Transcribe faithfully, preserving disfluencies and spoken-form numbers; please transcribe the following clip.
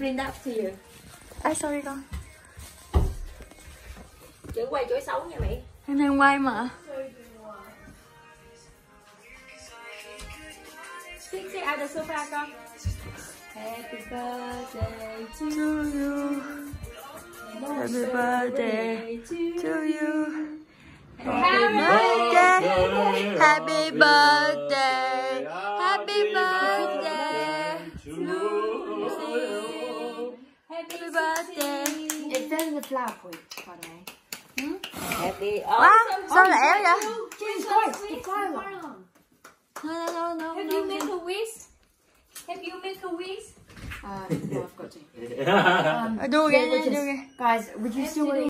bring that to you. Ai sorry con. Đừng quay chỗ xấu nha mẹ. Em đang quay mà. Sit sit out the sofa con. Happy birthday to you. Happy birthday to you. Happy birthday. Happy birthday. Happy birthday to you. Happy birthday. It's in the flower point, by the way. Hmm? Happy. Wow, sao lẹ vậy? It's quite, it's quite long. No, no, no, Have no. you make a wish? Have you make a wish? Uh, no, I've got to. Um, Do yeah, again, we're do just- again. Guys, would you still want to